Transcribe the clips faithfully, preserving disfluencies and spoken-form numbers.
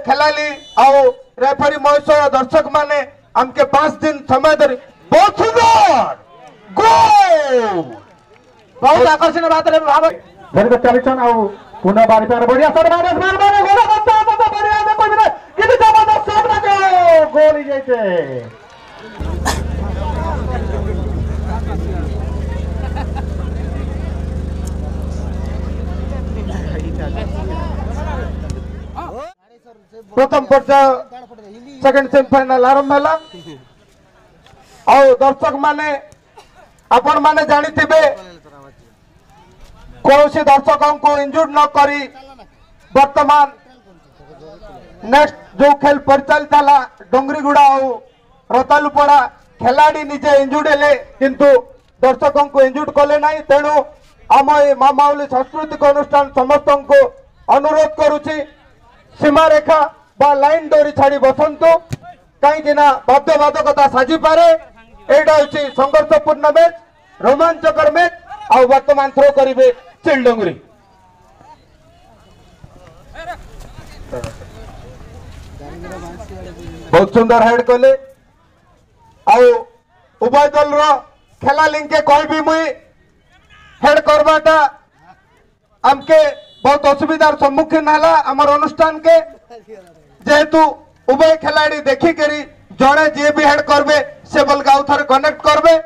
खेलाली आओ रेफरी महोत्सव दर्शक माने हमके पांच दिन समय धरी बहुत सुंदर गोल बहुत आकर्षण बात रे भाव धरके चलिछन आउ पुनः बारी पर बढ़िया सर मारे मार मारे गोल करता तो बढ़िया से कोई नहीं कितनी जबरदस्त शॉट लगे गोल ही जैसे प्रथम पर्याय सेकंड सेमीफाइनल आरंभ है और दर्शक माने आपण माने जानी थिबे कौन सी दर्शकों को इंजुर्ड न करी वर्तमान नेक्स्ट जो खेल परिचालित था डोंगरीगुड़ा और रतालुपड़ा खिलाड़ी निजे इंजुर्ड हेले किंतु दर्शकों को इंजुर्ड कले ना तेणु आम मामावली सांस्कृतिक अनुष्ठान समस्त को अनुरोध करुची सीमा रेखा बा लाइन डोरी छाड़ी बसंतु कहीं बाध्यबाधकता साजी पारे एटा होची संघर्षपूर्ण मैच रोमांचकर मैच और वर्तमान थ्रो करिवे चिल डोंगरी बहुत सुंदर हेड कले आउ उभय दल रो खेला लिंके कोई भी मुई हेड करवाटा हमके बहुत असुविधार सम्मुखीन है आमर अनुष्ठान के जेहेतु उभय खिलाड़ी देखी करी जड़े जी भी हेड करबे से बल आउ थे कनेक्ट करबे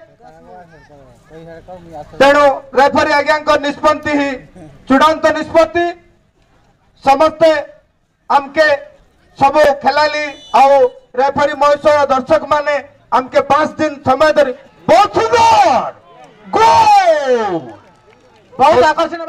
तेणु रेफरी आज्ञा निष्पत्ति ही चूड़ांत निष्पत्ति समस्ते हमके सब खिलाड़ी आउ रेफरी महोत्सव दर्शक माने हमके पांच दिन समय धरी बहुत सुंदर गोल बहुत आकर्षण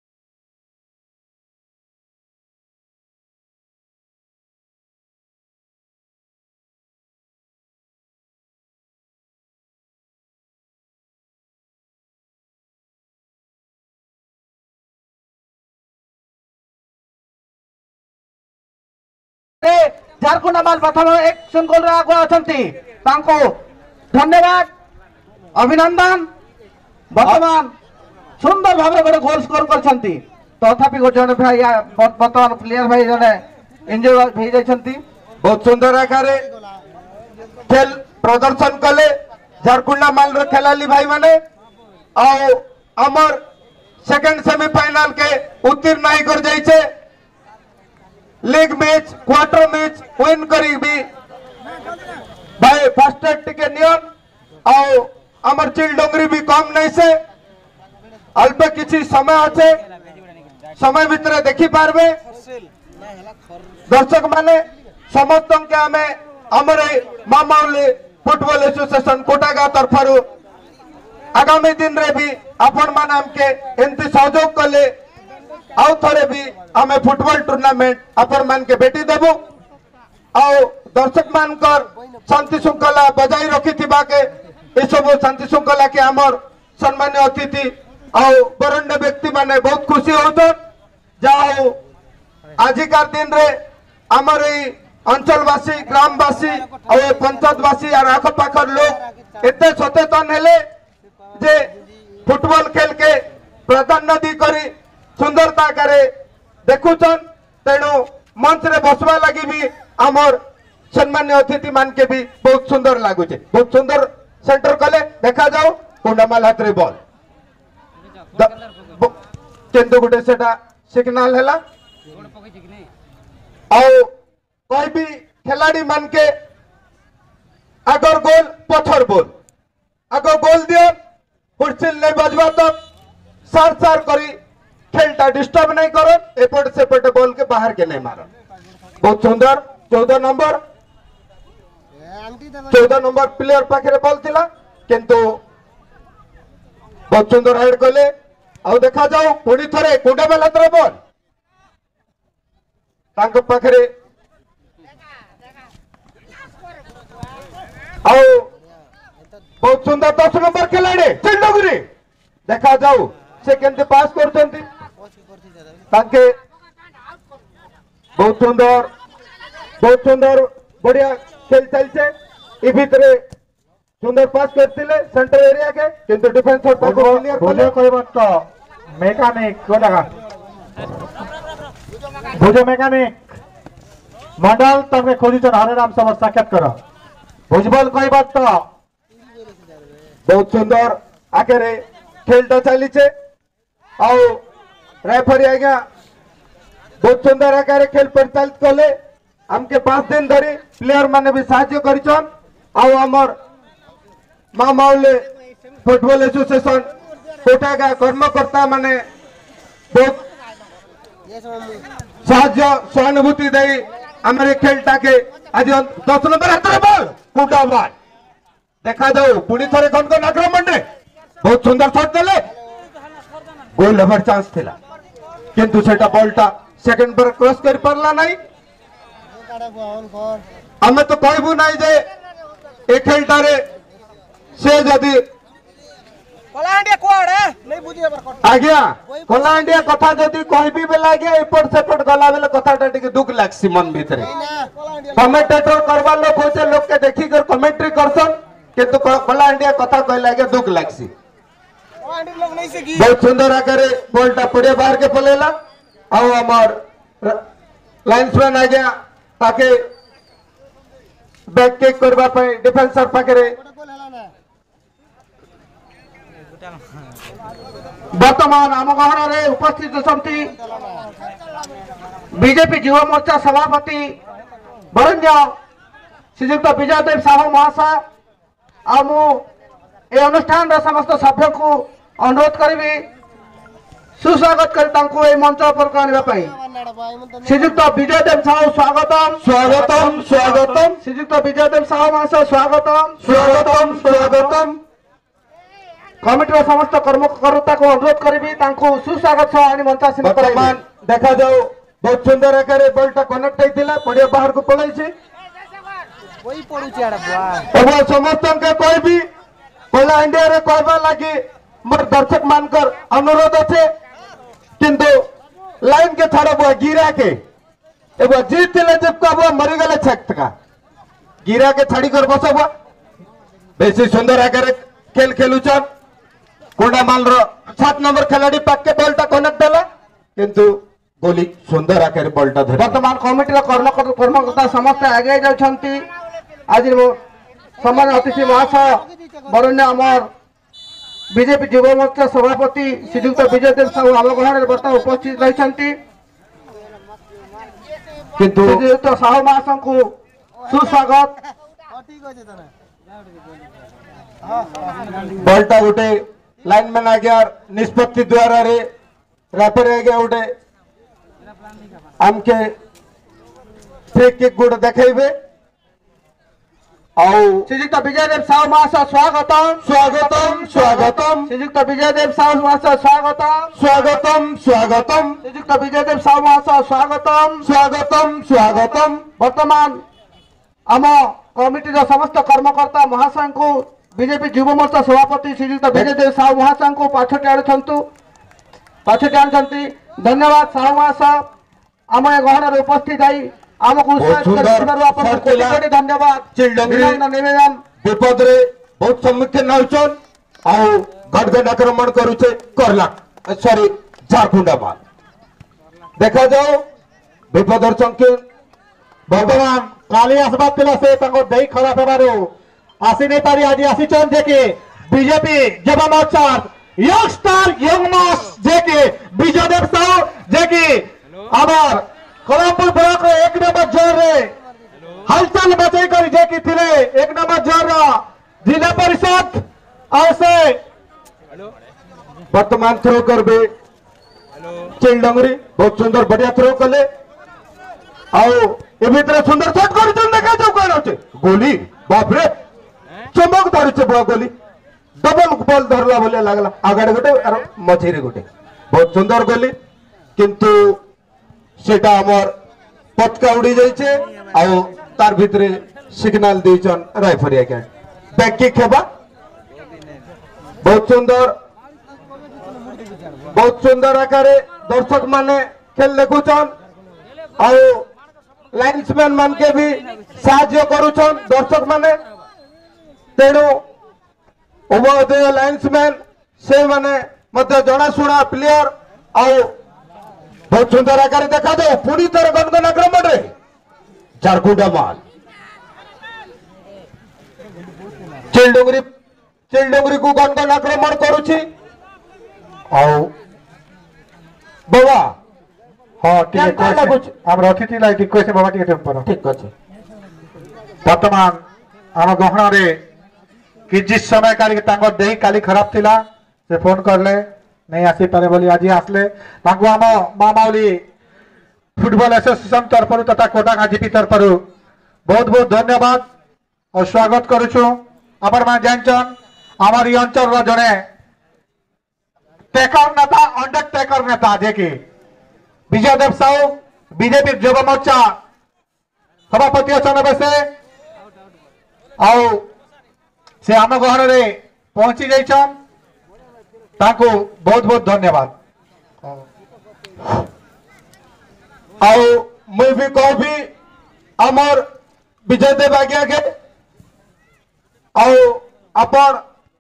झारखंड माल प्रथम एक गोल आगे अच्छा धन्यवाद अभिनंदन वर्तमान सुंदर भाव गोटे गोल स्कोर कर तथापि गोटे भाई वर्तमान प्लेयर भाई जड़े इंजर हो जाती बहुत सुंदर आकार खेल प्रदर्शन कले झारखंड माल खेलाली भाई माने आमर सेकंड सेमीफाइनल के उत्तीर्ण नहीं कर जाइए league match quarter match win करी भी भाई फर्स्ट एड टिके नियन आउ अमर चिल डोंगरी भी कम नहीं से अल्प किसी समय अच्छे समय भितर देखी पारबे दर्शक माने समस्त के आमे अमर मामावली फुटबॉल एसोसिएशन कोटागा तरफरु आगामी दिन रे भी आपण मान हमके एंती सहयोग कले आउ थरे भी आमे फुटबॉल टूर्नामेंट अपन मान के बेटी देबु आउ दर्शक मान कर शांति श्रृंखला बजाई रखी थिबा के ए सब शांति श्रृंखला के हमर सम्मान्य अतिथि आउ बरंड व्यक्ति माने बहुत खुशी होतो जाओ आजिकार दिन रे हमर ई अंचलवासी ग्रामवासी और पंचायतवासी और आख पाखर लोग एते सचेतन हेले जे फुटबॉल खेल के प्राधान्य दी करी सुंदरता करे देखुचन तेणु मंच रे बसवा लगी भी आमर सम्मान्य अतिथि मान के भी बहुत सुंदर लगुचे बहुत सुंदर सेंटर कले देखा जाओ कुंडमाल हाथ रे बॉल केंदु गुटे सेटा सिग्नल हैला और कोई भी खिलाड़ी मान के अगर गोल पथर बोल अगर गोल दियो हुर्सिल नहीं बजवा तो सार सार करी खेलटा डिस्टर्ब नहीं करो एपट सेपट बॉल के बाहर के नहीं मारो बहुत सुंदर चौदह नंबर चौदह नंबर प्लेयर पाखे बॉल थिला किंतु बहुत सुंदर हेड कले और देखा जाओ पुणी थरे कुंडमाल हाथ रे बॉल तांक पाखे बहुत सुंदर दस नंबर खिलाड़ी चिंडोगरी देखा जाओ से केंद्र पास करते बहुत सुंदर बहुत सुंदर बढ़िया खेल चलते भितर सुंदर पास करते सेंटर एरिया के किंतु डिफेंस मेकानिक भुज मेकानिक मंडल तमके खोजुछन हरेराम समर साक्षात कर भुजबल कई बात तो बहुत सुंदर आगे खेलटा चली रेफरी आज्ञा बहुत सुंदर आगे खेल परिचालित कले हमके पांच दिन धरी प्लेयर माने भी साहाय्य करिछन आउ हमर माँ माउले फुटबॉल एसोसिएशन कोटागा कर्मकर्ता माने बहुत साहाय्य सहानुभूति दे आमर खेलटा के आज दस नंबर हाथ में बॉल कुटा बॉल देखा जाऊ पुणी थे कौन कौन आक्रमण रे बहुत सुंदर शॉट देले गोल हेबार चांस थिला किंतु सेटा बॉलटा सेकंड पर क्रॉस कर परला नहीं हमें तो कहबू नहीं जे ए खेलटा रे से जदी कलांडिया कोड है नहीं बुझी एबर आज्ञा कलांडिया कथा जदी कहबी बेला आज्ञा एपट सेपट गला बेला कथाटा टिके दुख लागसी मन भीतर कमेंटेटर करबा लोग होसे लोग के देखि कर कमेंट्री करसन किंतु कलांडिया कथा कहला आज्ञा दुख लागसी कलांडिया लोग नहीं से की बहुत सुंदर आकर बॉलटा पड़े बाहर के पलेला आउ हमर लाइन्समैन आज्ञा ताके बैक किक करबा पे डिफेंसर पाकरे वर्तमान आम गहन उपस्थित अछंती बीजेपी युवा मोर्चा सभापति वरण्य श्रीजुक्त विजय देव साहू महाशय आ मु ए अनुष्ठान समस्त सभ्य को अनुरोध करी सुस्वागत कर मंच पर आने श्रीजुक्त विजय देव साहू स्वागतम स्वागतम स्वागतम श्रीजुक्त विजय देव साहू महाशय स्वागतम स्वागतम स्वागतम कमिटी समस्त कर्मकर्ता को अनुरोध करी सुस्वागत मंचासीन वर्तमान देखा जाओ बहुत सुंदर आकार बॉलटा कनेक्ट होता पड़िया बाहर को पड़े समस्त कहबी कला इंडिया रे कहबा लगी मोर दर्शक मानकर अनुरोध अच्छे किंतु लाइन के छाड़ बुआ गिरा के एगो जीत ले जब बुआ मरी गले छक का गिरा के छाड़ी कर बस बुआ बेसी सुंदर आकार खेल खेलुचन कोंडामाल रो सात नंबर खिलाड़ी पाक के बॉलटा कनेक्ट देला किंतु गोली सुंदर आकार बॉलटा धरे वर्तमान कमिटी कर्मकर्ता समस्त आगे जाउछंती आज सम्मान अतिथि महाशय वरण्य अमर बीजेपी युवा मोर्चा सभापति श्रीजुक्त विजय देव साहू आम गहन बर्तमान उपस्थित रही किंतु श्रीजुक्त साहू महाशय को सुस्वागत बॉलटा गोटे लाइनमैन आ गया निष्पत्ति द्वारा रे रेफरी आ गया गोटे आमके फ्री किक गुड देखेबे आउ श्रीजुक्त विजय देव साहू महाशय स्वागतम स्वागतम स्वागतम श्रीजुक्त विजय देव साहू महाशय स्वागतम स्वागतम स्वागतम श्रीजुक्त विजय देव साहू महाशय स्वागतम स्वागतम स्वागतम वर्तमान आम कमिटी समस्त कर्मकर्ता महाशय को बीजेपी युवा मोर्चा सभापति श्रीजुक्त विजय देव साहू महाशय को पाछटी आनुंतु पाछटी आनुंट धन्यवाद साहू महाशय आम गहन उपस्थित आई आमको धन्यवाद निवेदन विपद रे बहुत सम्मुखीन होचन आउ गडगड आक्रमण करूचे करला सॉरी झारखंडा बाल देखा जाओ विपदर संकीर्ण वर्तमान काली आसबाब पिला से तंगो देई खराब हेबारो आसी नहीं पारी आज आसीचन जे के बीजेपी युवा मोर्चा young star young mass J K Vijay देव साहू जे के आबार कोलमपुर ब्लॉक रे एक नंबर जोर रे हलचल बचाई कर जे की थिले एक नंबर जोर रा जिला परिषद और से वर्तमान थ्रो करबे चिल डंगरी बहुत सुंदर बढ़िया थ्रो कले आओ ए भीतर सुंदर शॉट कर चल देखा जाऊ कोन होचे गोली बाप रे चमक धरचे बा गोली डबल बॉल धरला बोले लागला आगाडे गोटे और मझिरे गोटे बहुत सुंदर गोली किंतु सेटा हमर पटका उड़ी जाइछे आउ तार भितरे सिग्नल देचन रेफरी आके बैक किक हेबा बहुत सुंदर बहुत सुंदर आकारे दर्शक माने खेल देखुचन आउ लाइन्समैन मान के भी साहाय्य करूछन दर्शक माने तेणु उभय लाइन्समैन से माने मध्य जनाशुना प्लेयर आउ बहुत सुंदर आकार देखा जाओ पुणी थर गणगण आक्रमण रे झारखुंडा माल चिलडोंगरी चिलडोंगरी को गण गण आक्रमण करुछि ଆଉ बाबा ହଁ ଟିକେ କେନ୍ତା ଲାଗୁଛି? ଆମର ଅତିଥି ଲାଗି ଟିକେ କହିছে ବାବା ଟିକେ ଟେମ୍ପର ठीक अच्छे ବର୍ତ୍ତମାନ ଆମ ଗହଣରେ କିଛି ସମୟ କାଢିକି ତାଙ୍କ ଦେହ କାଲି ଖରାପ ଥିଲା ସେ ଫୋନ କଲେ नहीं आसीपारे बोली आज आसले तांको आम माँ माउली फुटबॉल एसोसिएशन तरफ तथा कोटा गाजीपी तरफ बहुत बहुत धन्यवाद और स्वागत करुछु आपण मान जानचन आमर ई अंचल जड़े टेकर नेता अंडरटेकर नेता जे कि विजय देव साहू बीजेपी युव मोर्चा सभापति अच्छा बेसे आउ से आम गहन रे पहुंची जाइछन ताको बहुत बहुत धन्यवाद आओ मुई भी कहबी अमर विजय देव आज्ञा के आओ अपन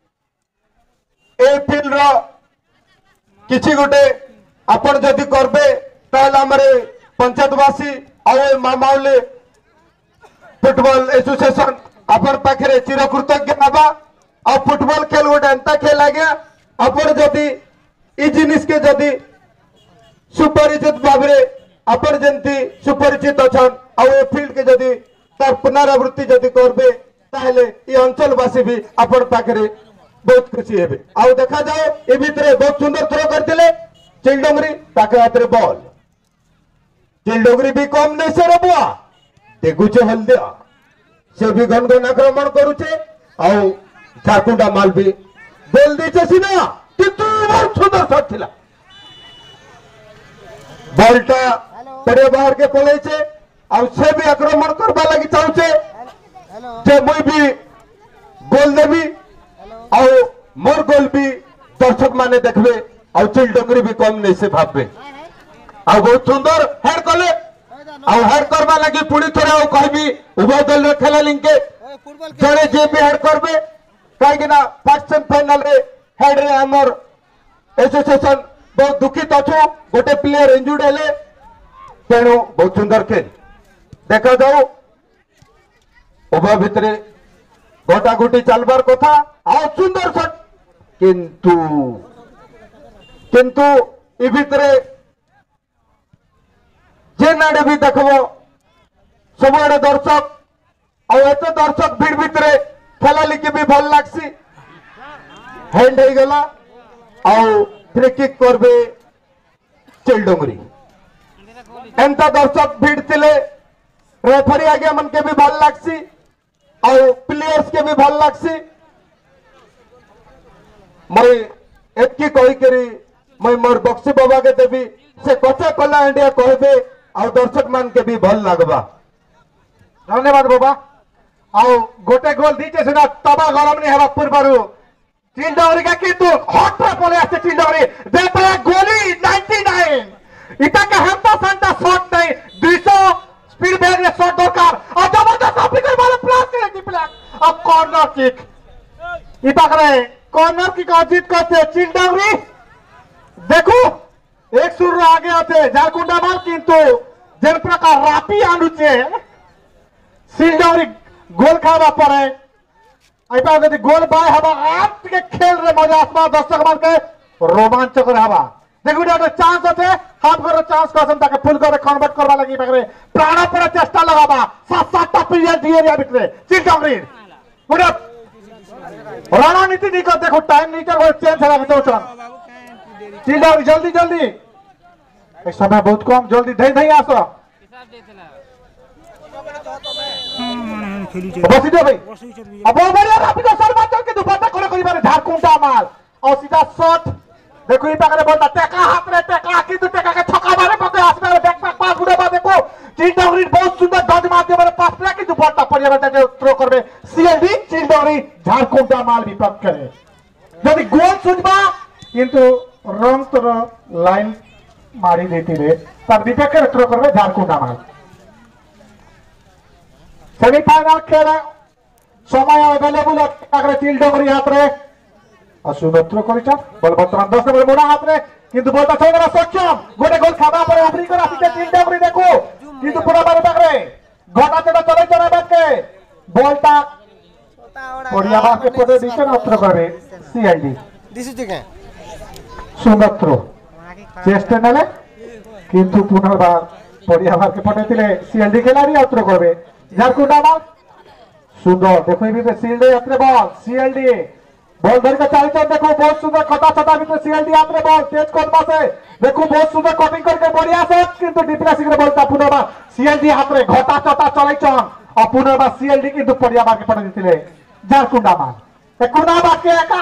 ए फील्ड रो किछि गोटे अपन जदि करबे ताल हमरे पंचायतवासी आओ मामाउले फुटबॉल एसोसिएशन अपन पाखरे चिर कृतज्ञ नबा आ फुटबॉल खेल गोटे एंता खेल आ गया अपन जदि ई जिनिस के जदि सुपरिचित भावरे अपन जंती सुपरिचित अछन आ ए फील्ड के जदि तार पुनरावृत्ति जदि करबे ताहले ई अंचलवासी भी अपन पाखरे बहुत खुशी हेबे आ देखा जाओ ए भितरे बहुत सुंदर थ्रो करथिले चिलडोंगरी ताके हातरे बॉल चिलडोंगरी भी कम नहीं से रबुआ देखुचे हल्दिया से भी घन घन आक्रमण करूचे आ झारखुंडा माल भी बोल दीचे सीना कितु बहुत सुंदर शॉट थिला बॉलटा पड़े बाहर के पलैचे आ से भी आक्रमण करबा लागि चाहूचे जे मुई भी गोल देबी आ मोर गोल भी दर्शक माने देखबे आ चिलडोंगरी भी कम नहीं से भाबबे आ बहुत सुंदर हेड कले आ हेड करबा लागि पुणी थोड़े आ कहबी उभय दल रे खेलालिं के जड़े जे भी हेड करबे कहीं ना फर्स्ट सेमीफाइनल रे हेड रे हमर एसोसिएशन बहुत दुखित अच्छु गोटे प्लेयर इंजुर्ड हेले तेणु बहुत सुंदर खेल देखा जाऊ उभय भितरे गोटा गोटी चलबार कथा आ सुंदर शॉट किंतु किंतु इ भितरे जे नाडे भी देखबो सबआडे दर्शक आ एते दर्शक भीड़ भितरे खेलाली के भी भल लागसी हैंड हो गला आउ फ्री किक करबे चिलडोंगरी एंता दर्शक भीड़ थिले रेफरी आगे मन के भी भल लागसी आउ प्लेयर्स के भी भल लागसी मई एतकी कहि करी मई मोर बक्सी बाबा के देबी से कचे कला इंडिया कहबे आउ दर्शक मान के भी भल लागबा धन्यवाद बाबा आओ गोटे गोल दीचे सुना तबा गरम नहीं हवा पूर्वरु चिलडोंगरी का किंतु हॉट पर पले आसे चिलडोंगरी देता गोली निन्यानवे इता के हमता संता शॉट नहीं दो सौ स्पीड बैग रे शॉट दरकार और जबरदस्त अफ्रीकन वाला प्लास करे की प्लास अब कॉर्नर किक इता करे कॉर्नर किक जीत करते चिलडोंगरी देखो एक सुर आगे आते झारखुंडा माल किंतु जन प्रकार रापी आनुचे चिलडोंगरी गोल खावा पड़े ऐपा यदि गोल बाय हवा आप के खेल रे मजा आसमा दर्शक मान के रोमांचक रे हवा देखु डा चांस होते हाफ करे चांस कसम ताके फुल करे कन्वर्ट करबा लागि पाकरे प्राण पर चेष्टा लगाबा सात सात टा प्लेयर दिए रे भितरे चिलडोंगरी पूरा रणनीति निको देखो टाइम नीचे वो चेंज होला तो चल चिलडोंगरी जल्दी जल्दी एक समय बहुत कम जल्दी धई धई आसो बसी दे भाई अब बढ़िया रापिको शर्मा चल के दुपट्टा कोले कोई बारे झारखुंडा माल और सीधा शॉट देखो ई पाकरे बोलता टेका हाथ रे टेका की दु टेका के छक्का मारे पके आसमे बैक बैक पास गुडे बा देखो चिलडोंगरी बहुत सुंदर डज मारते बारे पास प्ले की दुपट्टा पड़िया बेटा के थ्रो करबे सीएलडी चिलडोंगरी झारखुंडा माल विपक्ष करे यदि गोल सुजबा किंतु रंग तो लाइन मारी देती रे तब विपक्ष के थ्रो करबे झारखुंडा माल सेमीफाइनल खेल समय अवेलेबल है चिलडोंगरी हाथ रे असुबत्र करिचा बल वर्तमान दस नंबर मोड़ा हाथ रे किंतु बलटा छोड़ा सक्षम गोटे गोल खाबा पर अफ्रीका रासी चिलडोंगरी देखो किंतु पूरा बारे पाकरे ঘটা চটা চলে চলে বাদকে বলটা পড়িয়া বাদকে পড়ে দিচ্ছে মাত্র করে সিআইডি দিছি থেকে সুন্দর থ্রো চেষ্টা নেলে কিন্তু পুনর্বার পড়িয়া বাদকে পড়ে দিলে সিএলডি খেলাড়ি আউট্রো করবে ঝাড়খণ্ড আমার সুন্দর দেখো এই ভিতরে সিএলডি আত্রে বল সিএলডি বল ধরকে চালিয়ে দেখো বহুত সুন্দর খটা ছটা ভিতরে সিএলডি আত্রে বল তেজ কোন পাশে দেখো বহুত সুন্দর কাটিং করকে বড়িয়া আছে কিন্তু ডিপ্রেসিং এর বলটা পুনর্বার সিএলডি আত্রে ঘটা ছটা চলাইছন আর পুনর্বার সিএলডি কিন্তু পড়িয়া বাদকে পড়ে দিলে ঝাড়খণ্ড আমার কোনা বাদকে একা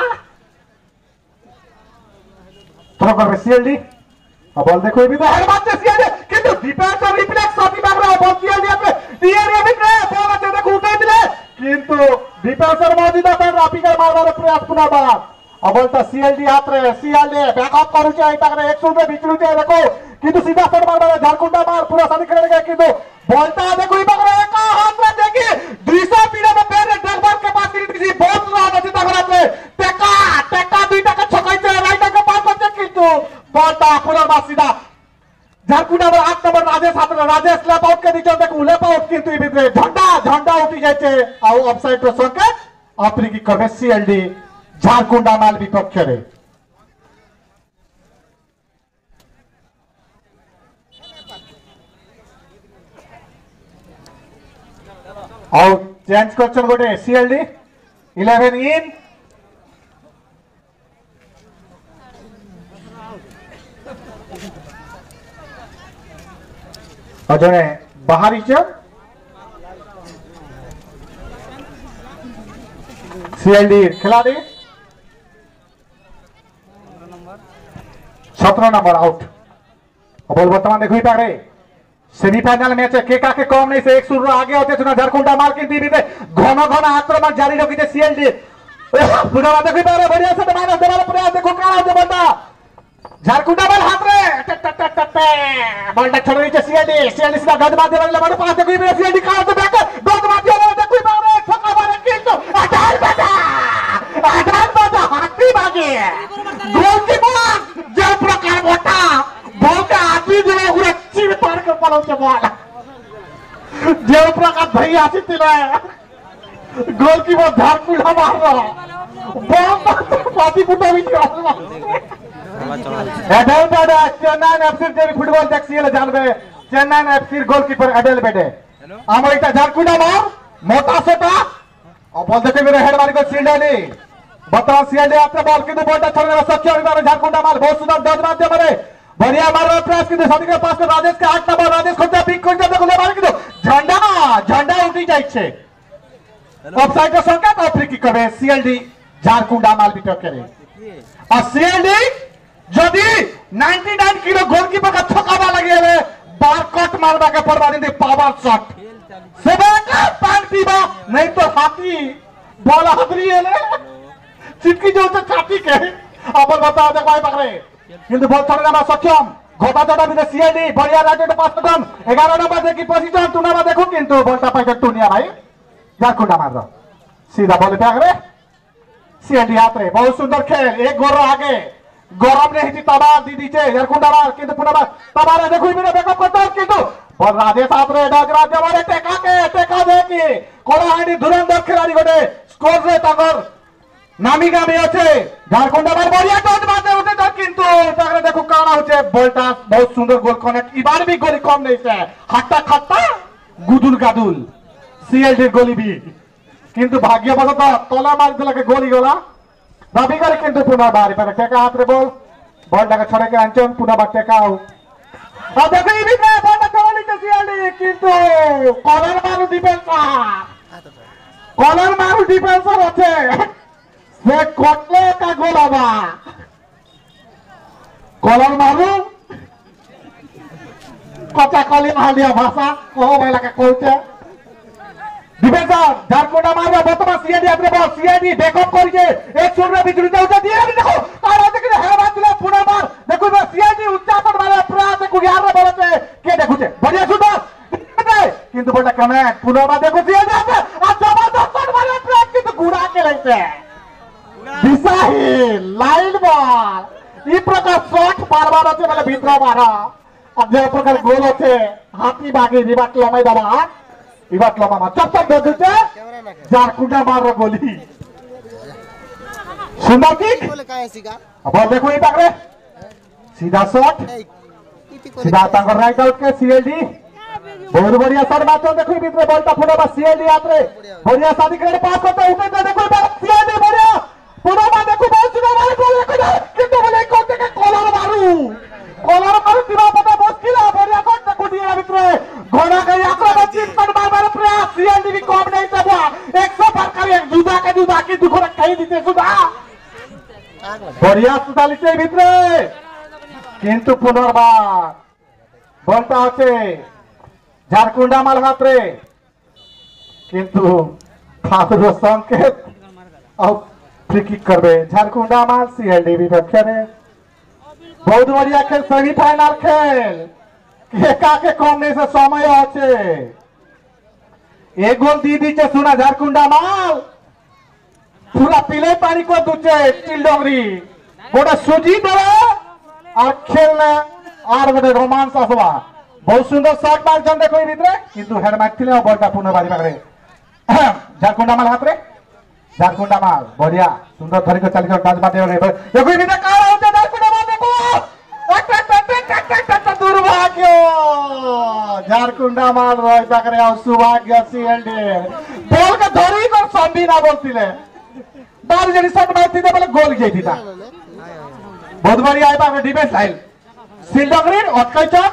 থ্রো করবে সিএলডি বল দেখো এই ভিতরে হেড মারছে সিএলডি কিন্তু ডিফেন্সর রিফ্লেক্স সাথী মারবে বল সিএলডি আছে টিআরএ ভিতরে বল আছে দেখো উঠাই দিলে কিন্তু ডিফেন্সর মौजूदा তার রাপিকার মারবার প্রয়াস পুনর্বার বলটা সিএলডি হাতরে সিএলডি ব্যাকআপ করুছে এইটাকে একশো তে বিচলুছে দেখো কিন্তু সিধা শট মারবে ঝাড়খণ্ড মার পুরো সাথী খেলে গেছে কিন্তু বলটা দেখো এইটাকে একা হাতরে দেখি দুইশো পিড়ে মে পেরে দেখবার के पास किसी बहुत রান আছে তার হাতে টেকা টেকা দুই টাকা ছকাইছে রাইটাকে পাস করছে কিন্তু বলটা পুনর্বার সিধা ঝাড়খণ্ড আবার আট নম্বর রাজেশ হাতরে রাজেশ লেপ আউট কে দিচ্ছে দেখো লেপ আউট কিন্তু এই ভিতরে ঝন্ডা ঝন্ডা উঠে যাচ্ছে আর অফসাইড এর সংকেত আপনি কি করবে সিএলডি ঝাড়খণ্ড মাল বিপক্ষে আউট চেঞ্জ করছেন গোটে সিএলডি ইলেভেন ইন জনে বাহারিছে সিএলডি খেলাড়ি সতেরো নম্বর আউট বল বর্তমান দেখুই পারে সেমিফাইনাল ম্যাচে কে কাকে কম নেই সে এক শূন্য আগে হতে শোনা ঝাড়খণ্ড মাল কিন্তু দিতে ঘন ঘন আক্রমণ জারি রাখিতে সিএলডি পুনরায় দেখুই পারে বড়িয়া সাথে মাইনাস দেওয়ার প্রয়াস দেখো কারা হচ্ছে বলটা ঝাড়খণ্ড বল হাত রে বলটা ছড়ে দিচ্ছে সিএলডি সিএলডি সিধা গদ মারতে পারলে বড় পাস দেখুই পারে সিএলডি কারা হচ্ছে ব্যাক গদ মারতে পারে দেখুই পারে ঠকা মারে কিন্তু আটাল বাজা আটাল বাজা হাতি ভাগে গোলকিপার যে প্রকার মোটা বলটা আতি দিলে পুরো চির পার করে পড়াচ্ছে বল যে প্রকার ভাই আসিছিল গোলকিপার ঝাড়খণ্ড মারলো বল পাতি ফুটাবি এডেল বেডে চেন্নাই এফসির যে ফুটবল দেখছিলে জানবে চেন্নাই এফসির গোলকিপার এডেল বেডে আমার এটা ঝাড়খণ্ড মার মোটা সোটা বল দেখে মেরে হেড মারি করে সিএলডি বর্তমান সিএলডি আপনি বল কিন্তু বলটা ছড়ে দেওয়া সক্ষম হবে ঝাড়খণ্ড মাল বহুত সুন্দর ডজ মারতে পারে बढ़िया मार रहा प्रयास কিন্তু সাদিকের পাস করে রাজেশকে আট নম্বর রাজেশ খুঁজে পিক করতে দেখো মারে কিন্তু ঝন্ডা ঝন্ডা উঠে যাচ্ছে অফসাইডের সংকেত আর ফ্রি কিক করবে সিএলডি ঝাড়খণ্ড মাল বিপক্ষে আর সিএলডি যদি निन्यानवे কিলো গোলকিপার का ছক্কা লাগিয়ে বার কট মারবাকে পড়বা কিন্তু পাওয়ার শট সেবাকা পান্তিবা नहीं तो हाथी বল হাতরি এলে চিটকি জলতে চাটি কে আবার বতা দেখো ভাই পাকরে কিন্তু বল ছড়ে না সক্ষম ঘটা ছটা ভিতরে সিএলডি বড়িয়া রাইটে পাস করুন এগারো নম্বর দেখি পজিশন টুনাবা দেখো কিন্তু বলটা পাইছে টুনিয়া ভাই ঝাড়খণ্ড মারলো सीधा বল পাকরে সিএলডি হাতে बहुत सुंदर खेल एक गोल आगे गौरव ने हिटी तबा दी दीचे ঝাড়খণ্ড मार কিন্তু পুনবা তবারে দেখুই বিরে ব্যাকআপ করতে কিন্তু বল রাজেশ হাতরে ডাজ রাজ্য মারে টেকা কে টেকা দেখি কোলাহান্ডি ধুরন্ধর খেলাড়ি গটে স্কোর রে তাগর নামি গামি আছে ঝাড়খণ্ড মার বড়িয়া টচ মারতে উঠে তো কিন্তু তাকে দেখো কারা হচ্ছে বলটা বহুত সুন্দর গোল কানেক্ট এবার भी গোলি কম নেইছে হাট্টা খাট্টা গুদুল গাদুল সিএলডি গোলি বি কিন্তু ভাগ্যবশত তলা মার দিলাকে গোলি গলা দাবি করে কিন্তু পুনর্বার এবারে টেকা হাতরে বল বলটাকে ছড়ে কে আনছেন পুনর্বার টেকাও আর দেখো এই বিকে বলটা চলে নিতে সিএলডি কিন্তু কলার মারু ডিফেন্সার কলার মারু ডিফেন্সার আছে সে কটলে কা গোলাবা কলার মারু কথা কলি মালিয়া ভাষা কো বাইলাকে কইছে ডিফেন্সার ঝাড়খণ্ড মারবে বর্তমান সিএডি আপনি বল সিএডি ব্যাকআপ করিছে এক শূন্য বিজুলিতে উঠে দিয়ে দেখো আর ওদিকে হেরা দিলে পুনর্বার দেখো সিএডি উচ্চাপন মারে প্রয়াস দেখো ইয়ার বলতে কে দেখুছে বড়িয়া সুন্দর কিন্তু বলটা কেমন পুনর্বার দেখো সিএডি আছে আর জবরদস্ত মারে প্রয়াস কিন্তু গুড়া খেলাইছে দিশাহি লাইন বল এই প্রকার শট বারবার আছে মানে ভিতর মারা আর যে প্রকার গোল আছে হাতি বাগি রিবাক লমাই দাবা इबात लमा मा चप चप दे झारकुंडा मार गोली सुंदर किक बोले काय सिगा अब देखो ये पाकरे सीधा शॉट सीधा तांगर राइट आउट के सीएलडी बहुत बढ़िया शॉट मारते देखो भीतर बॉलटा फुटा बस सीएलडी यात्रे बढ़िया शादी करे पास करते ऊपर देखो सीएलडी बढ़िया पूरा मा देखो बहुत सुंदर मारे गोल देखो किंतु बोले कोते के कॉलर मारू कॉलर मारू दिवा पता मुश्किल है बढ़िया शॉट देखो दिया भीतर घोड़ा का यात्रा में चिप पर मार मार प्रयास सीएलडी भी कम नहीं था एक सौ पर कर एक जुदा के जुदा की दुखो कहीं दीते सुधा बढ़िया सुधाली से भीतर किंतु पुनर्बार बोलता होते झारकुंडा माल हात्रे किंतु ठाकुर संकेत अब फ्री किक करबे झारकुंडा माल सीएलडी भी खेले बहुत बढ़िया खेल सेमीफाइनल खेल केका के कम नहीं से समय होचे एक गोल दी दीचे सुना झारकुंडा माल पूरा पीले पानी को दूचे चिल्डोगरी गोटे सुजी देवे और खेलने और गोटे रोमांस आसवा बहुत सुंदर शॉट मारछन देखो भीतर किंतु हेड मारथिले और बॉलटा पुनः बारी पाखरे झारकुंडा माल हाथ रे झारकुंडा माल बढ़िया सुंदर धरी को चली बाज बाटे देखो भीतर का होते झारकुंडा माल देखो दुर्भाग्य झारकुंडा माल रही पाखरे और सौभाग्य सीएलडी बॉल के धरी को संबी ना बोलतिले बार जड़ी शॉट मारती थे बोले गोल गई थी था बहुत बढ़िया है पाखरे डिफेंस लाइन सिल्डोग्रीन अटकाइछन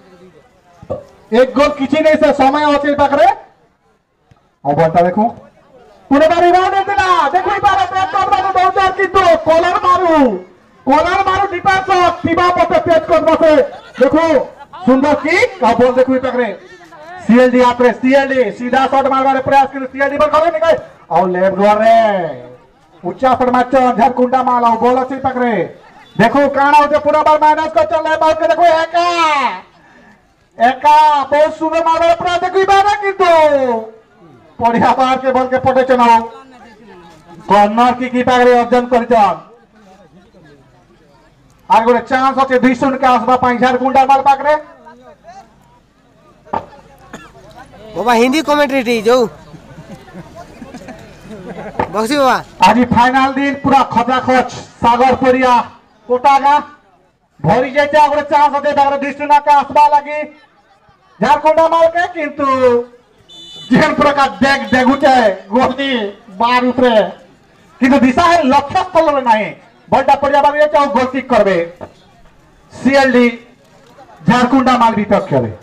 एक गोल किछि नहीं से समय होचे पाखरे और बॉलटा देखो पुणे बारी राउंड देला देखो पारे बैट कर मारू बहुत किंतु कॉलर मारू कॉलर मारू डिफेंस सीमा पते पेच कर बसे देखो सुंदर किक और बॉल देखो पाखरे सीएलडी आत्रे सीएलडी सीधा शॉट मारवारे प्रयास कर सीएलडी बॉल करे निकाय और लेफ्ट गोल रे उच्चा शॉट मारछन झारकुंडा माल और बॉल अछि पाखरे देखो काना होते पूरा बार माइनस को चल रहा है देखो एका एका बहुत सुंदर मारवारे प्रयास देखो बारे किंतु बढ़िया बार के बॉल के पटे चनाओ कॉर्नर की की पाखरे अर्जन करछन आर गोटे चांस अछि दुई शून्य के आसबा पाई झारकुंडा माल पाखरे बाबा हिंदी कमेंट्री टी जो बक्सी बाबा आज फाइनल दिन पूरा खचा खच सागर परिया कोटागा भरी जाते गोटे चांस अछि पाखरे दुई शून्य के आसबा लगी झारकुंडा माल के किंतु जेन प्रकार डेग डेगुटे गोली बार उतरे किंतु दिशा है लक्ष्य स्थल में नहीं बड़ा पड़िया बार ये चाहो गोल किक करबे सीएलडी झारकुंडा माल भी तक खेले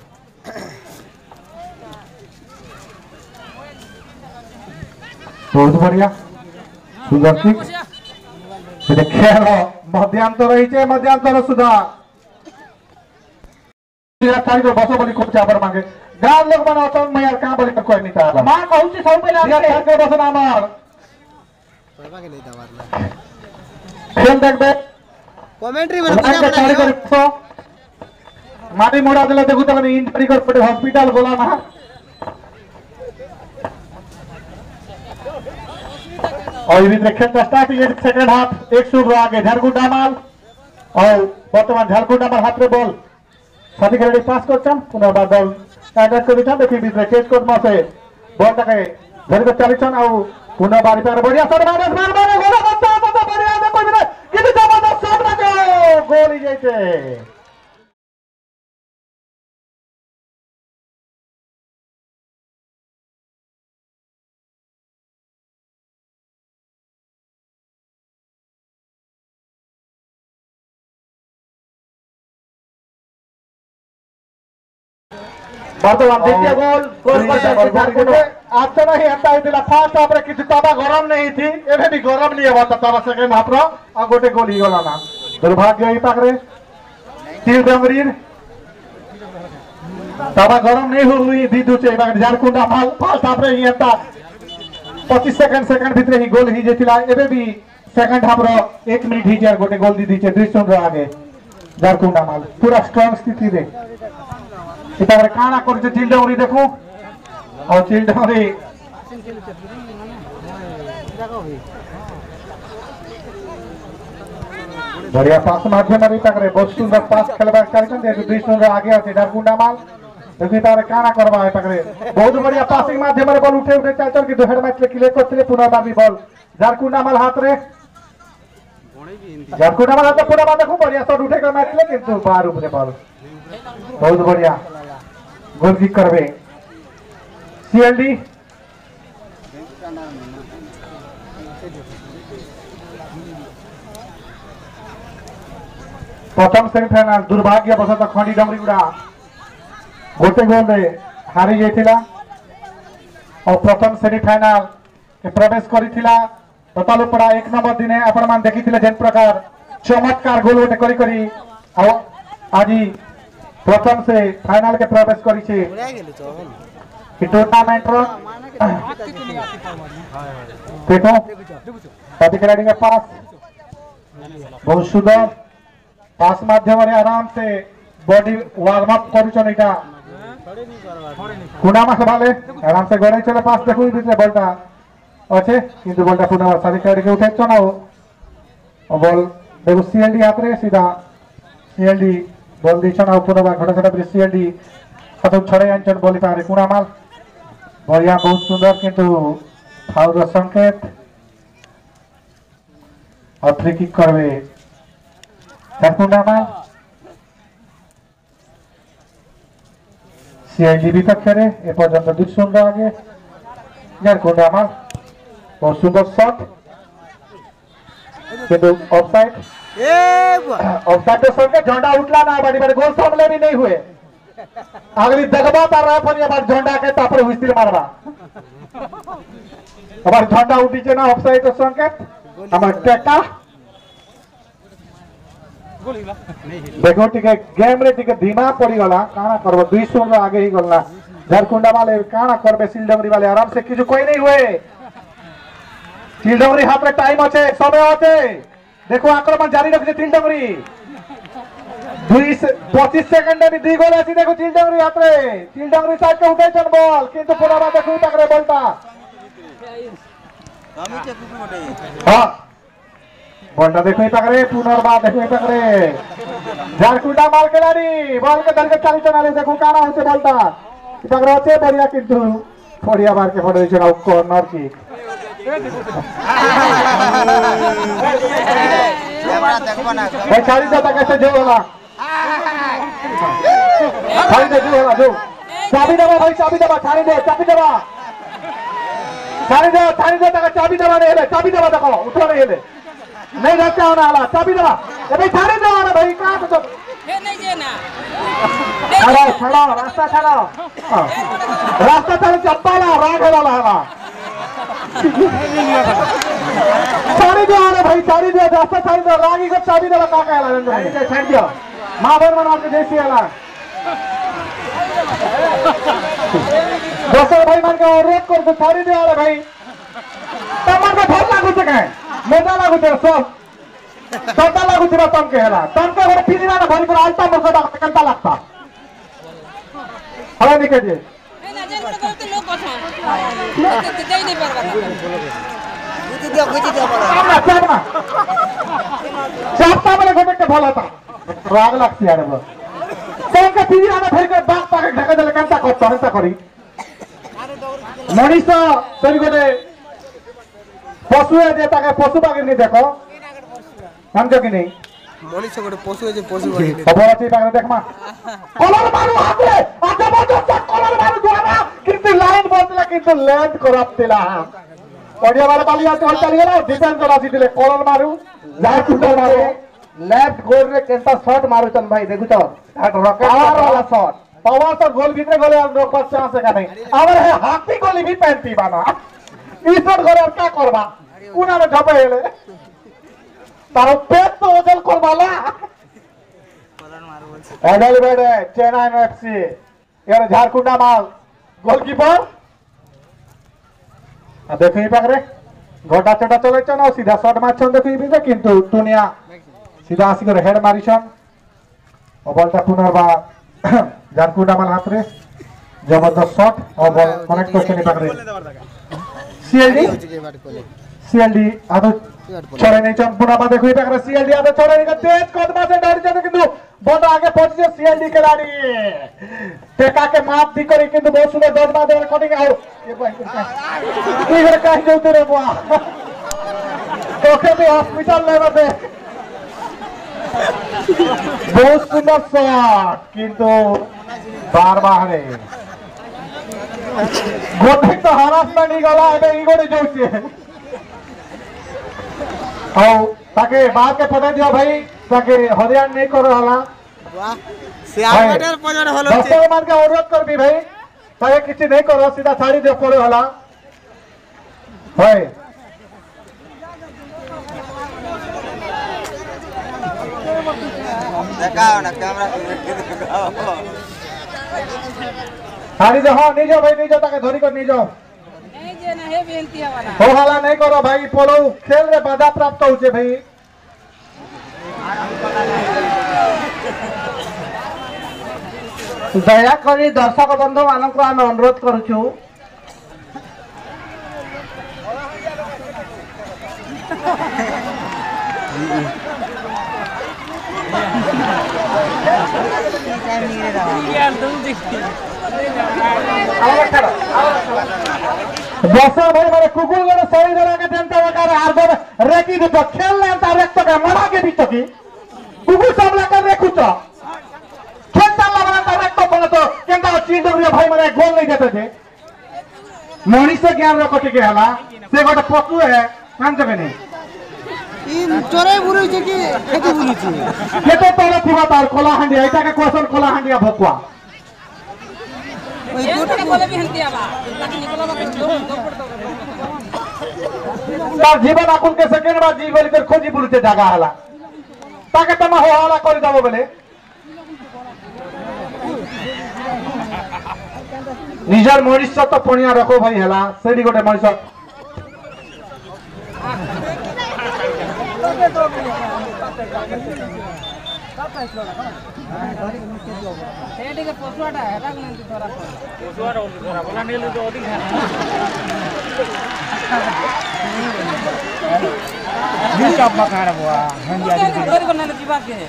बहुत बढ़िया सुंदर किक ये खेल मध्यांतर रही छे मध्यांतर सुधा तारी को बसो बोली खूब चाबर मांगे गांव लोग बना तो मैं यार कहां बोली कोई नहीं था मां कहू छी सब पहले यार तार के बसना मार बाबा के नहीं दवारना खेल देख बे कमेंट्री में पूरा बना तो माटी मोड़ा देले देखु त इंजरी कर पड़े हॉस्पिटल बोला ना और ये देखे स्टार्ट ये सेकंड हाफ एक शूट आगे झारकुंडा माल और वर्तमान झारकुंडा माल हाथ में बॉल साथी खेलाड़ी पास करछन पुनः बार बॉल काटक कर दिछन देखि बीच में केच कोट में से बॉल तके धरि को चलिछन और पुनः बारी पर बढ़िया शॉट मारे मार मारे गोल बंदा बंदा बढ़िया से कोई नहीं कितनी जबरदस्त शॉट मारे गोल ही जैसे वर्तमान द्वितीय गोल गोल पर झारकुंडा आज तो नहीं हटा दिला फर्स्ट हाफ रे किछि तबा गरम नहीं थी एबे भी गरम नहीं होता तबा सेकंड हाफ रो आ गोटे गोल ही गला ना दुर्भाग्य ही पाखरे तीर डंगरीर तबा गरम नहीं हुई दीदू छे बाग झारकुंडा माल फर्स्ट हाफ रे ही हटा पच्चीस सेकंड सेकंड भीतर ही गोल ही जेतिला एबे भी सेकंड हाफ रो एक मिनट ही जार गोटे गोल दी दी छे दुई शून्य आगे झारकुंडा माल पूरा स्ट्रांग स्थिति रे इतारे काना करछे चिल्डौरी देखो और चिल्डौरी बढ़िया पास माध्यम रे तकरे बहुत सुंदर पास खेलबा कार्यक्रम दे दुई शून्य आगे আছে झारकुंडा माल देखि तारे काना करबा है पाकरे बहुत बढ़िया पासिंग माध्यम रे बॉल उठे उठे चल चल कि दो हेड मैच ले क्लियर करथिले पुनर्बार भी बॉल झारकुंडा माल हाथ रे झारकुंडा माल हाथ पूरा बात खूब बढ़िया शॉट उठे कर मैच ले किंतु बाहर ऊपर बॉल बहुत बढ़िया गोल किक करबे सीएलडी प्रथम सेमीफाइनाल दुर्भाग्य बसत खंडी डमरीगुड़ा गोटे गोल रे हारी जाइथिला और प्रथम सेमीफाइनाल के प्रवेश करिथिला ततालुपड़ा एक नंबर दिन आपण मान देखिथिले जेन प्रकार चमत्कार गोल गोटे करी करी और आज प्रथम से फाइनल के प्रवेश करी छे कि टूर्नामेंट रो देखो सभी खिलाड़ी के पास बहुत सुंदर पास माध्यम रे आराम से बॉडी वार्म अप करूछन इटा कुना मास वाले आराम से गड़े चले पास देखो बीच बॉलटा अच्छे किंतु बॉलटा पुनः सारी खिलाड़ी के उठे चनाओ और बॉल देखो सीएलडी हाथ रे सीधा सीएलडी बॉल दी चनाओ पुनः घटा घटा ब्रिज सीएलडी हाथ छड़े आंचन बॉल पारे कुना माल बढ़िया बहुत सुंदर किंतु फाउल संकेत और फ्री किक करबे झारकुंडा माल सीआईडी भी तक खेले ए पर्यंत दुई शून्य आगे झारकुंडा माल बहुत सुंदर शॉट किंतु ऑफसाइड ऑफसाइड तो संके झंडा उठला ना बड़ी बड़ी गोल सामने भी नहीं हुए अगली दगबा तार रहा पर ये बार झंडा के तापर हुइस्टिल मारबा अबार झंडा उठी छे ना ऑफसाइड तो संकेत हमर टेका देखो टिके गेम रे टिके धीमा पड़ी गला काना करबो दुई शून्य आगे ही गलना झारकुंडा वाले काना करबे सिलडमरी वाले आराम से किछु कोई नहीं हुए सिलडमरी हाथ में टाइम আছে समय আছে देखो आक्रमण जारी रखছে सिलडमरी पच्चीस सेकंड में दी गोल আছে देखो सिलडमरी हाथ रे सिलडमरी साइड के उठे चल बॉल किंतु पूरा बात देखो तकरे बॉलटा हां बॉलटा देखो तकरे पुनर्बार देखो तकरे झारकुंडा माल खिलाड़ी बॉल के धर के चाली चनाले देखो काना होते बॉलटा तकरे আছে बढ़िया किंतु थोड़िया बार के फड़े चनाओ कॉर्नर किक भाई चाली जाता कैसे जो होला भाई दे जो होला जो चाबी दबा भाई चाबी दबा छाड़ी दे चाबी दबा छाड़ी दे छाड़ी दे तक चाबी दबा नहीं ले चाबी दबा देखो उठो नहीं ले नहीं रखता होना हाला चाबी दबा ए भाई छाड़ी दे वाला भाई कहां तो ये नहीं जे ना छाड़ो छाड़ो रास्ता छाड़ो रास्ता छाड़ो चप्पाला राग वाला हाला छाड़ी दे वाला भाई छाड़ी दे रास्ता छाड़ी दे रागी को चाबी दबा का कहला नंदन छाड़ दियो मां भर मना के देसी वाला दोस्तों भाई मान के अनुरोध कर तो छाड़ी दे वाला भाई तमन के भल लागु छे काहे मजा लागु छे सब सदा लागु छे तम के हला तम के गोटे फिरी ना भरी पर आलता मरसा बा कंता लागता हला निके जे ए ना जे गोटे बहुत लोग कथा ते दे नहीं परबा गुती दियो गुती दियो बोला ना चाबना चापता वाले गोटे के भल होता राग लागती यार बस तम के फिरी ना भरी के बाग पाके ढका देले कंता को तरता करी मनीष तरी गोटे पशु है जे ताके पशु बागे नहीं देखो समझो कि नहीं मनीष गोटे पशु है जे पशु बागे खबर अछि बागे देखमा कलर मारू हाथे आ जबरदस्त कलर मारू दुआना किंतु लाइन बदला किंतु लैंड करप्तिला ओडिया वाला बालिया तो चली गेला डिफेंस करा सिले कलर मारू लाइट टूटर मारू लेफ्ट गोल रे केंता शॉट मारू चन भाई देखु तो रॉकेट पावर वाला शॉट पावर तो गोल भीतर गोले और रोक चांस का नहीं और है हाथी गोली भी पेंटी बाना ई शॉट गोले और क्या करबा उना में झपे हेले तारो पेट तो ओजल करबाला एडल बेडे चेन्नई एफसी यार झारकुंडा माल गोलकीपर आ देखि पाकरे घटा चटा चले चना सीधा शॉट मारछन देखि बिजे किंतु टुनिया सीधा आसी कर हेड मारिछन और बॉलटा पुनर्बार झारकुंडा माल हाथ रे जबरदस्त शॉट और बॉल कनेक्ट करछन पाकरे सीएलडी সিএলডি আদৌ ছড়ে নেই পুনः बात देखो इधर सीएलडी आगे छोड़े नहीं तेज कदम से दौड़ जाते किंतु बहुत आगे पहुंचे सीएलडी खिलाड़ी टेका के माप दी करी किंतु बहुत सुंदर दौड़ मार दे कटिंग आओ ये भाई इधर कहीं जो तेरे बुआ तो के भी हॉस्पिटल ले बसे बहुत सुंदर शॉट किंतु बार बार गोटे तो हरासमेंट ही गला है ई गोटे जोचे आओ ताके बात के पता दियो भाई ताके हरियाण नहीं करो हला वाह सियार बेटर पजड़ हलो छे दस मान के अनुरोध करबी भाई ताके किछि नहीं करो सीधा छाड़ी दे पड़े हला भाई देखाओ ना कैमरा दिखाओ छाड़ी दे हां नहीं जाओ भाई नहीं जाओ ताके धरी कर नहीं जाओ नहीं जे ना हे बेनती वाला हो हला नहीं करो भाई पोलो खेल रे बाधा प्राप्त होचे भाई दया करी दर्शक बंधु मानक आम अनुरोध करूछु बसा भाई मारे कुकुल गरे सही दरा के जनता वकार आर दो रेकी दो खेल ले ता रेक तो के मना के बीच की कुकुल सामला कर रेखु तो खेल चला बना ता रेक तो बोले तो केंता चीज दो भाई मारे गोल नहीं देते थे मनीष से ज्ञान रखो के हला से गोटे पशु है कान जगह नहीं इन चोरे बुरी छे कि खेती बुरी छे केते तोरे थिबा तार कोला हंडिया एटा के क्वेश्चन कोला हंडिया भकुआ ओई गोटे बोले भी हंती आबा ताकि निकला बा दो तार जीवन आकुन के सेकेंड बार जीवन कर खोजी बुलते जागा हला ताके तमा हो हला कर दबो बोले निजर मनुष्य तो पणिया रखो भाई हला सेडी गोटे मनुष्य सेडी के पसुआटा हेटा के नंती तोरा पसुआटा ओली तोरा बोला नेल तो अधिक है दिल का पकाड़ा बुआ हंडिया जी घर को नले जीवा के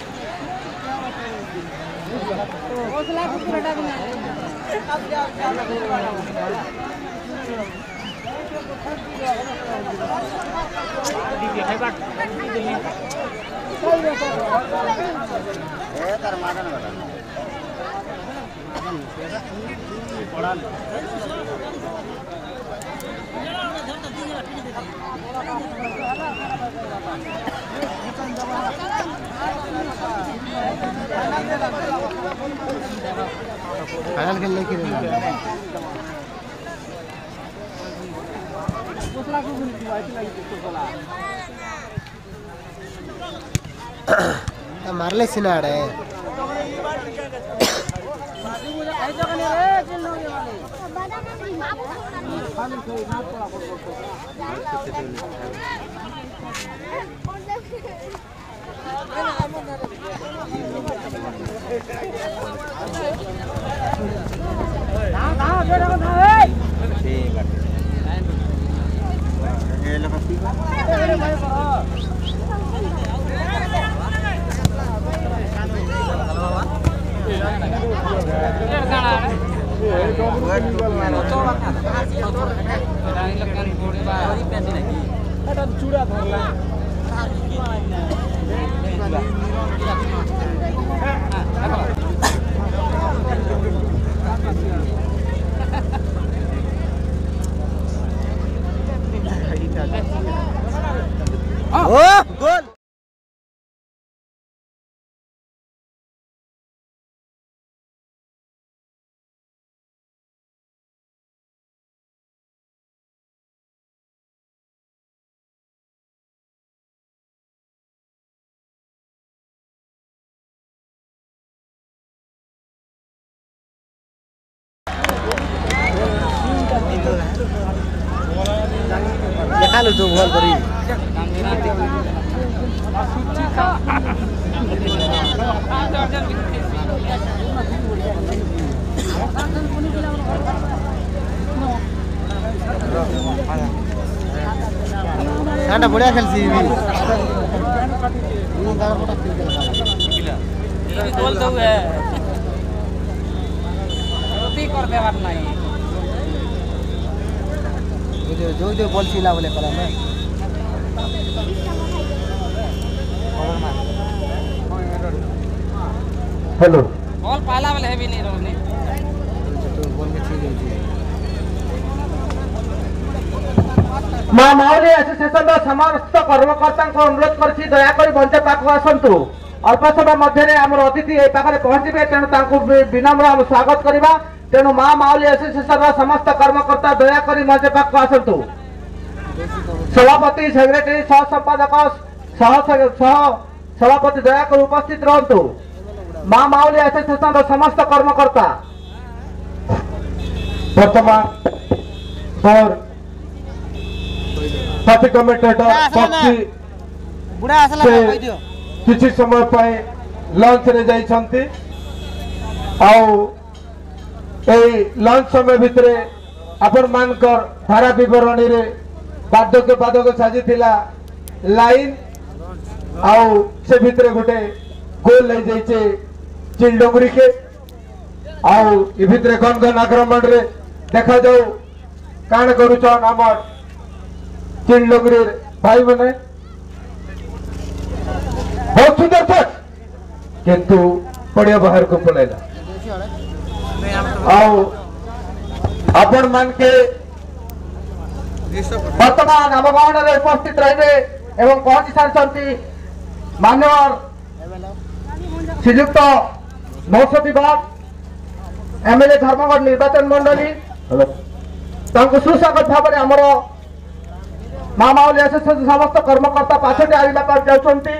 ओसला कुकुरटा के फाइनल खेल लेके मारले सिनाड़े चूड़ा धरला ओ गोल देखा लो तो बॉल करी ঝান্ডা বড়িয়া খেলছি बोल दो है रोटी कर देवार नहीं जो जो जो बॉल छिला बोले कला में हेलो बॉल पाला वाले है भी नहीं रोने तो बॉल में छिल गई माँ माउली एसोसिएशन समस्त कर्मकर्ता अनुरोध करछि दयाकरी मंच पाखु आसतु अल्प समय मध्य आम अतिथि ए पाखे पहुंचे तेणु विनम्र स्वागत करवा तेणु माँ माउली एसोसिएशन समस्त कर्मकर्ता दयाकरी मंच पाखु आसतु सभापति सेक्रेटरी सह संपादक सह सह सभापति दयाकर उपस्थित रहतु माँ माउली एसोसिएशन समस्त कर्मकर्ता वर्तमान और पार्टी कमेटेटर पक्षी बुढ़ा आसला से कहि दियो किसी समय पाए लंच रे जाइछंती आउ ए लंच समय भितरे आपण मानकर धारा विवरणी रे बाधक बाधक साजी थिला लाइन आउ से भितरे गोटे गोल ले जाइछे चिलडोंगरी के आउ ए भितरे गन गन आक्रमण रे देखा जाऊ काण करूछन हमर चिलडोंगरी भाई माने बहुत सुंदर था किंतु पड़िया बाहर को पड़ेगा आओ अपन मान के वर्तमान आम गाँव में उपस्थित रहे एवं पहुंची सारी मान्यवर श्रीजुक्त मौसम विभाग एमएलए धर्मगढ़ निर्वाचन मंडली सुस्वागत भाव में आमर माँ माउली एसोसिएशन समस्त कर्मकर्ता पाछटे आइला पर जाउछंती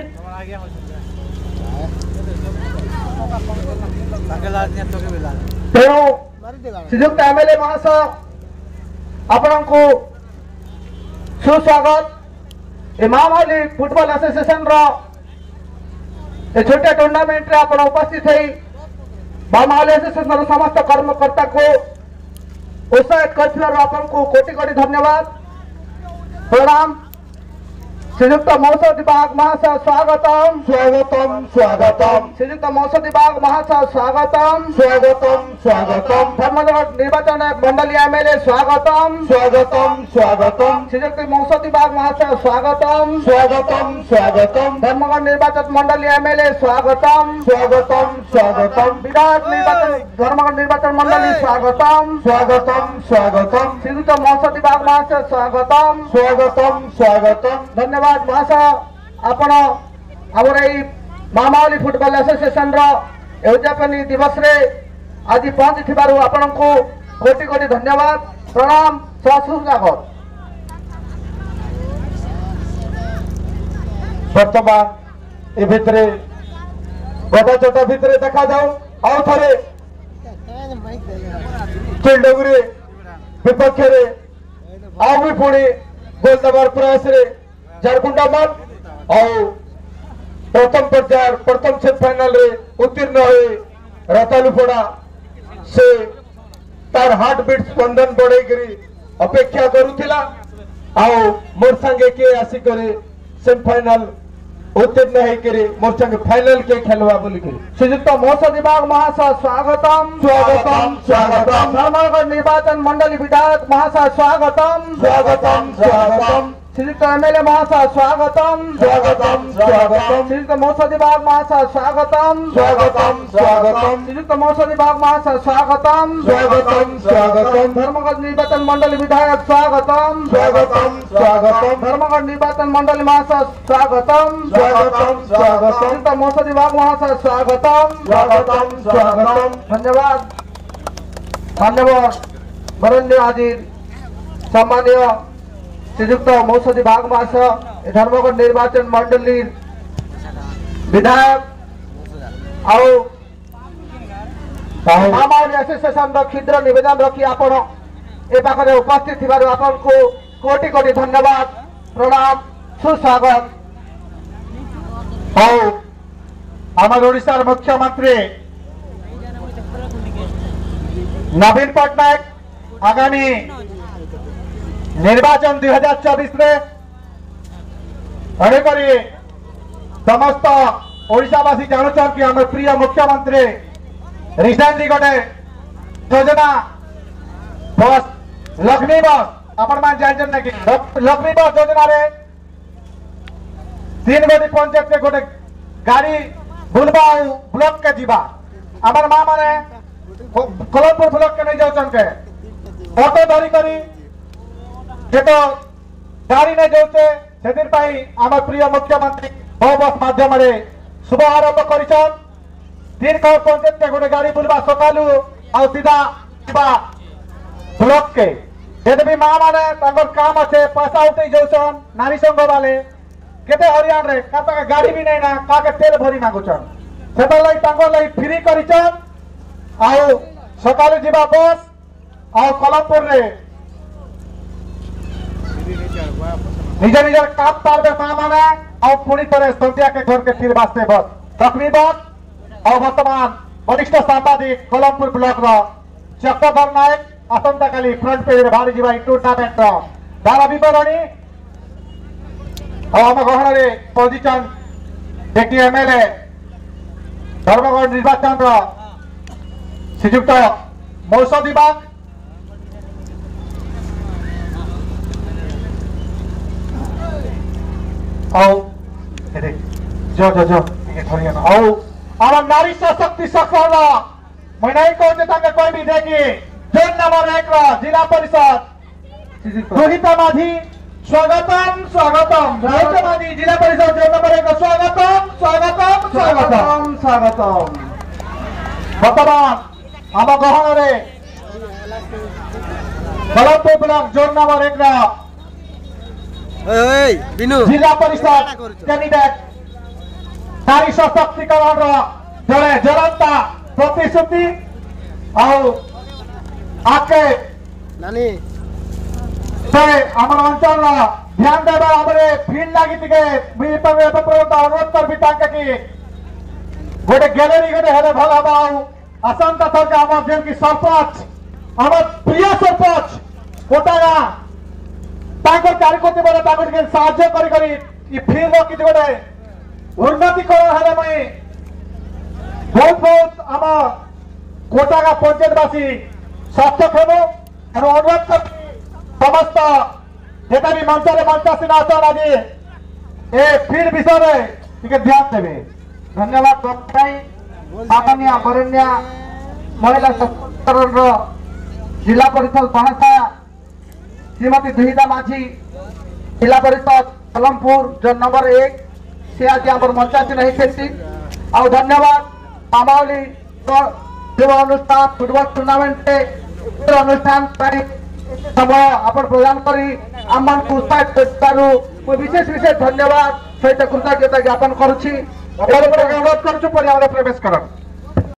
तेणु श्रीजुक्त एमएलए महाशय आपण को सुस्वागत ए माँ माउली फुटबॉल एसोसिएशन रो ए छोटे टूर्नामेंट रे आपण उपस्थित है माँ माउली एसोसिएशन समस्त कर्मकर्ता को उत्साहित कर आपण को कोटि कोटि धन्यवाद प्रणाम श्रीजुक्त मौसम विभाग महाशय स्वागतम स्वागतम स्वागतम श्रीजुक्त मौसम विभाग महाशय स्वागतम स्वागतम स्वागतम धर्मगढ़ निर्वाचन मंडली एमएलए स्वागतम स्वागतम स्वागतम श्रीजुक्त मौसम विभाग महाशय स्वागतम स्वागतम स्वागतम धर्मगढ़ निर्वाचन मंडली एमएलए स्वागतम स्वागतम स्वागतम विधायक निर्वाचन धर्मगढ़ निर्वाचन मंडली स्वागतम स्वागतम स्वागतम श्रीजुक्त मौसम विभाग महाशय स्वागतम स्वागतम स्वागतम धन्यवाद महाशय आपण आमर यही माँ माउली फुटबॉल एसोसिएशन उद्यापनी दिवस रे आज पहुंची आपण को कोटि कोटि धन्यवाद प्रणाम सुस्वागत वर्तमान ए भितरे गदा चटा भितरे देखा जाऊ आउ थरे चिलडोंगरी विपक्ष रे आउ भी पुणी गोल दबार प्रयास रे झारखंडा मन और प्रथम पर्याय प्रथम सेमीफाइनल रे उत्तीर्ण हुए रतालुपड़ा से तार हार्ट बीट स्पंदन बढ़े करी अपेक्षा करूथिला आउ मोर संगे के आसी करे सेमीफाइनल उत्तीर्ण है करी मोर संगे फाइनल के खेलवा बोली करी श्रीजुक्त मौसम विभाग महाशय स्वागतम स्वागतम स्वागतम धर्मगढ़ निर्वाचन मंडली विधायक महाशय स्वागतम स्वागतम स्वागतम श्रीजुक्त एमएलए महाशय स्वागतम स्वागतम स्वागतम श्रीजुक्त मौसम विभाग महाशय स्वागतम स्वागतम स्वागतम श्रीजुक्त मौसम विभाग महाशय स्वागतम स्वागतम स्वागतम धर्मगढ़ निर्वाचन मंडली विधायक स्वागतम स्वागतम स्वागतम धर्मगढ़ निर्वाचन मंडली महाशय स्वागतम स्वागतम स्वागतम श्रीजुक्त मौसम विभाग महाशय स्वागतम स्वागतम स्वागतम धन्यवाद मान्यवर वरण्य हाजिर सम्मान्य श्रीजुक्त मौसम विभाग महाशय धर्मगढ़ निर्वाचन मंडली विधायक माँ माउली एसोसिएशन क्षुद्र निवेदन रखी आपण ए पाखे उपस्थित थी आपन को कोटि कोटि धन्यवाद प्रणाम सुस्वागत आम ओडिशार मुख्यमंत्री नवीन पट्टनायक आगामी निर्वाचन दुई हजार चौबीस तेणुकरी समस्त ओडिशावासी जानुछन कि आम प्रिय मुख्यमंत्री रिसेंटली गोटे योजना बस लक्ष्मी बस आपण मान जानछन ना कि लक्ष्मी बस योजना रे तीन गोटी पंचायत के गोटे गाड़ी बुलबा ब्लॉक के जीवा आमर माँ माने कोलमपुर ब्लॉक के नहीं जाउछन के ऑटो धरी करी जे तो गाड़ी नहीं जाउछे सेदिन पाई आम प्रिय मुख्यमंत्री बहु बस माध्यम रे शुभ आरंभ करिछन तीन कौर पंचायत के गोटे गाड़ी बुलबा सकालू आ सीधा जीवा ब्लॉक के यदि भी माँ माने तांकर काम अच्छे पैसा उठे जाउछन नारी संघ वाले केते हरियाण रे काता गाड़ी भी नहीं ना काके तेल भरी मांगुछन सेटा लाई तांकर लाई फ्री करिछन आउ सकालू जीवा बस आउ कोलमपुर रे निज निज काम पारबे माँ माने आउ पुणी तरह संध्या के घर के फिर वास्ते बस लक्ष्मी बस और वर्तमान वरिष्ठ सांबादिक कोलमपुर ब्लॉक रो चक्रधर नायक आसंता काली फ्रंट पेज रे बाहरी जीवा टूर्नामेंट रो दारा विवरणी और आम गहन रे पहुंचीचन जेकी एमएलए धर्मगढ़ निर्वाचन रो श्रीयुक्त मौसदी बाग औ जो जो जो ये थोड़ी है औ आम नारी शक्ति सफल मैं नहीं कहते ताके कोई भी देखी जोन नंबर एक रो जिला परिषद रोहिता माझी स्वागतम स्वागतम रोहिता माझी जिला परिषद जोन नंबर एक स्वागतम स्वागतम स्वागतम स्वागतम वर्तमान आम गहन रे कोलमपुर ब्लॉक जोन नंबर एक रो ओए बिनु जिला परिषद कैंडिडेट नारी सशक्तिकरण रो जड़े जलंता प्रतिश्रुति और आके नानी से आम अंचल ध्यान देवा हमरे भीड़ लगी थे मुझे अनुरोध कर भी ताके कि गोटे गैलरी गोटे हेले भल हवा आसंता थर के आम जेन की सरपंच आम प्रिय सरपंच कोटागा ताकर कार्यकर्ता बेले ताकर के साहाय्य करी करी ई फिर रो कि गोटे उन्नतिकरण हेले मई बहुत बहुत आम कोटागा पंचायतवासी सक्षम हेबो और अनुरोध कर समस्त जेता भी मंच रे मंचासीन आसन आज ए फिर विषय रे टिके ध्यान देबे धन्यवाद भाई आदरणीय वरेण्य महिला सशक्तिकरण रो जिला परिषद बाहासा श्रीमती दुहिता माझी जिला परिषद कोलमपुर जो नंबर एक से आज आम मंचासीन होती आ धन्यवाद आमावली जो अनुष्ठान फुटबॉल टूर्नामेंट अनुष्ठान समय आपण प्रदान करी आम मान उत्साहित कर विशेष विशेष धन्यवाद सहित कृतज्ञता ज्ञापन करुछि अनुरोध करुछु प्रवेश कर।